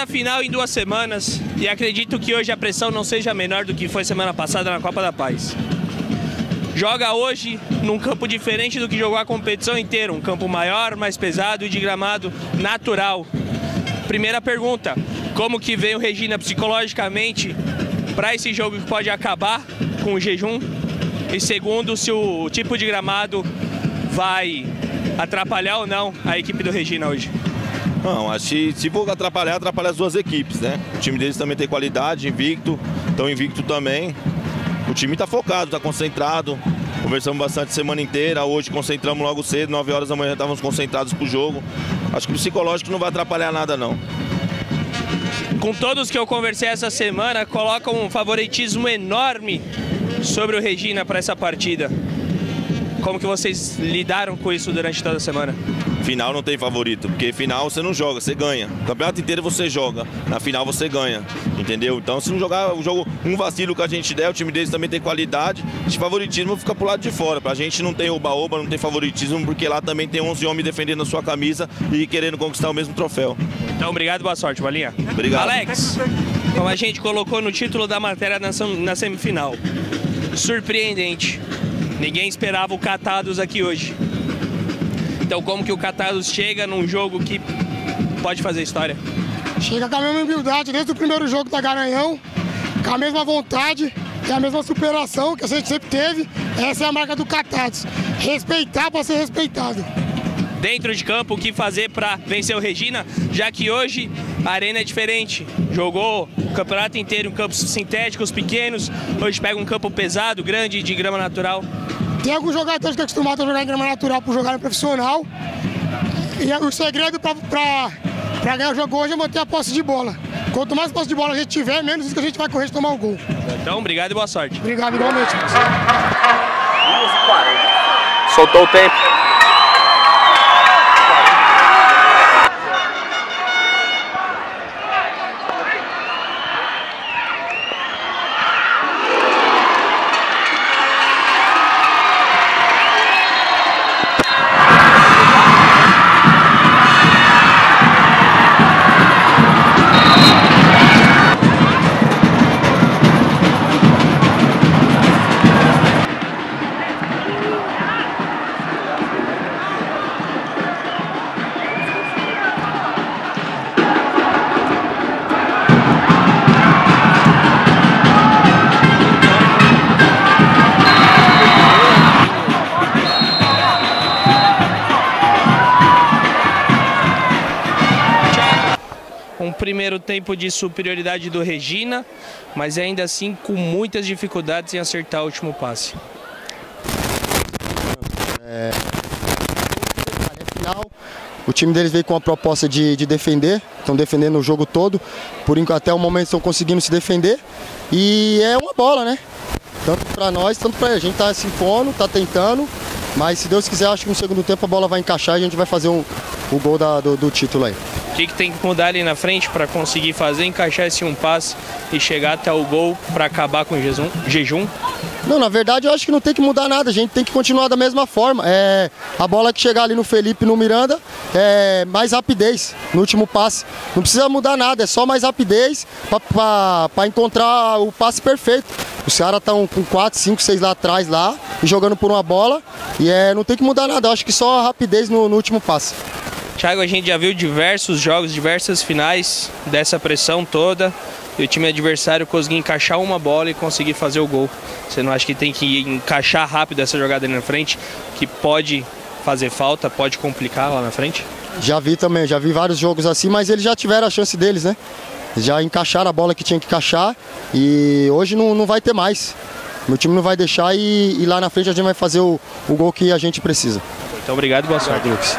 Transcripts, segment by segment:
Segunda final em 2 semanas e acredito que hoje a pressão não seja menor do que foi semana passada na Copa da Paz. Joga hoje num campo diferente do que jogou a competição inteira, um campo maior, mais pesado e de gramado natural. Primeira pergunta, como que veio o Regina psicologicamente para esse jogo que pode acabar com o jejum? E segundo, se o tipo de gramado vai atrapalhar ou não a equipe do Regina hoje? Não, acho que se for atrapalhar as duas equipes, né? O time deles também tem qualidade, invicto, estão invicto também. O time está focado, está concentrado. Conversamos bastante semana inteira, hoje concentramos logo cedo, 9 horas da manhã estávamos concentrados para o jogo. Acho que o psicológico não vai atrapalhar nada, não. Com todos que eu conversei essa semana, colocam um favoritismo enorme sobre o Regina para essa partida. Como que vocês lidaram com isso durante toda a semana? Final não tem favorito, porque final você não joga, você ganha. O campeonato inteiro você joga, na final você ganha, entendeu? Então se não jogar o jogo, um vacilo que a gente der, o time deles também tem qualidade, esse favoritismo fica pro lado de fora. Pra gente não tem oba-oba, não tem favoritismo, porque lá também tem 11 homens defendendo a sua camisa e querendo conquistar o mesmo troféu. Então obrigado, boa sorte, Valinha. Obrigado. Alex, como a gente colocou no título da matéria na semifinal, surpreendente. Ninguém esperava o Catados aqui hoje. Então como que o Catados chega num jogo que pode fazer história? Chega com a mesma humildade desde o primeiro jogo da Garanhão, com a mesma vontade e a mesma superação que a gente sempre teve. Essa é a marca do Catados. Respeitar para ser respeitado. Dentro de campo, o que fazer para vencer o Regina, já que hoje a arena é diferente. Jogou o campeonato inteiro em campos sintéticos, pequenos, hoje pega um campo pesado, grande, de grama natural. Tem alguns jogadores que estão acostumados a jogar em grama natural por jogar no profissional. E o segredo para ganhar o jogo hoje é manter a posse de bola. Quanto mais posse de bola a gente tiver, menos isso que a gente vai correr de tomar o gol. Então, obrigado e boa sorte. Obrigado, igualmente. Soltou o tempo. Primeiro tempo de superioridade do Regina, mas ainda assim com muitas dificuldades em acertar o último passe. Final, o time deles veio com a proposta de defender, estão defendendo o jogo todo, por enquanto até o momento estão conseguindo se defender e é uma bola, né? Tanto para nós, tanto para a gente tá se impondo, tá tentando, mas se Deus quiser, acho que no segundo tempo a bola vai encaixar e a gente vai fazer o gol do título aí. O que tem que mudar ali na frente para conseguir fazer, encaixar esse um passe e chegar até o gol para acabar com o jejum? Não, na verdade eu acho que não tem que mudar nada, a gente tem que continuar da mesma forma. A bola que chegar ali no Felipe e no Miranda, mais rapidez no último passe. Não precisa mudar nada, é só mais rapidez para encontrar o passe perfeito. Os caras estão com 4, 5, 6 lá atrás lá, e jogando por uma bola e não tem que mudar nada, eu acho que só a rapidez no último passe. Thiago, a gente já viu diversos jogos, diversas finais dessa pressão toda e o time adversário conseguir encaixar uma bola e conseguir fazer o gol. Você não acha que tem que encaixar rápido essa jogada ali na frente, que pode fazer falta, pode complicar lá na frente? Já vi também, já vi vários jogos assim, mas eles já tiveram a chance deles, né? Já encaixaram a bola que tinha que encaixar e hoje não vai ter mais. Meu time não vai deixar e lá na frente a gente vai fazer o gol que a gente precisa. Então obrigado e boa sorte, Lucas.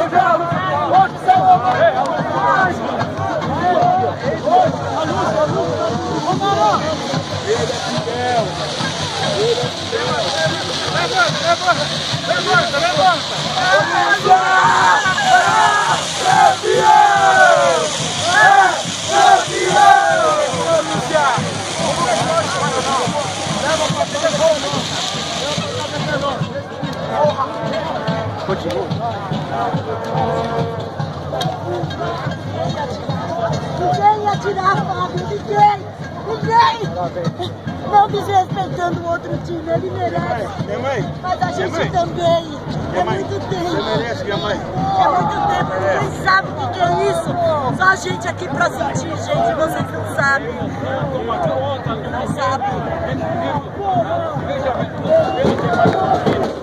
Ninguém ia tirar, Fábio, ninguém! Não desrespeitando o outro time, ele merece. Mas a gente também. É muito tempo. Você merece, minha mãe. É muito tempo, ninguém sabe o que é isso. Só a gente aqui pra sentir, gente, vocês não sabem. Não sabem.